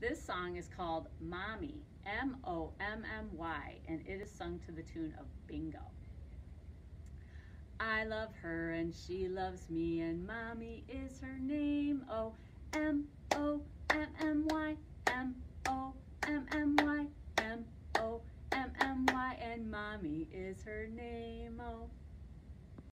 This song is called Mommy, Mommy, and it is sung to the tune of Bingo. I love her and she loves me and Mommy is her name. Oh, Mommy, Mommy, Mommy, and Mommy is her name. Oh,